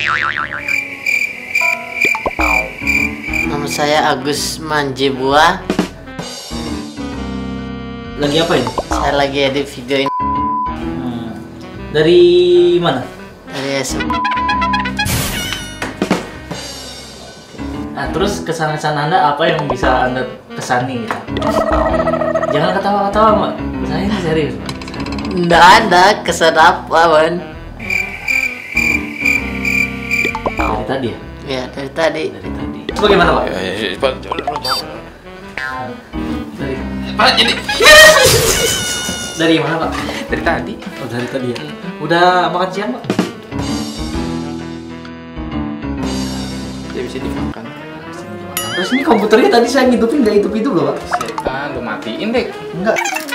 Nama saya Agus Manjibua. Lagi apa ini? Saya lagi edit video ini Dari mana? dari SM. Nah, terus kesan-kesan Anda apa yang bisa Anda kesani gitu? Jangan ketawa-ketawa, Mbak. Saya ini serius, Mbak. Nggak ada kesan apa, Wan. Dari tadi ya? Ya, dari tadi. Dari tadi. Bagaimana, Pak? Dari Pak, jadi dari mana, Pak? dari tadi. Oh, dari tadi ya. Udah makan siang, Pak? Dia bisa dimakan. Terus ini komputernya tadi saya ngidupin nggak hidup-hidup loh, Pak? Setan, lu matiin deh. Enggak.